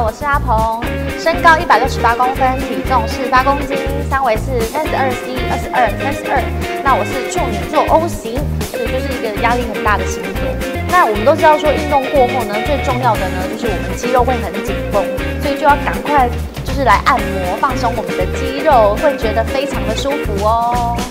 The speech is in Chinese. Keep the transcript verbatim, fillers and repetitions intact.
我是阿鹏，身高一百六十八公分，体重是八公斤，三围是三十二 C、二十二、三十二。那我是处女座 O 型，所以就是一个压力很大的星座。那我们都知道说，运动过后呢，最重要的呢就是我们肌肉会很紧绷，所以就要赶快就是来按摩放松我们的肌肉，会觉得非常的舒服哦。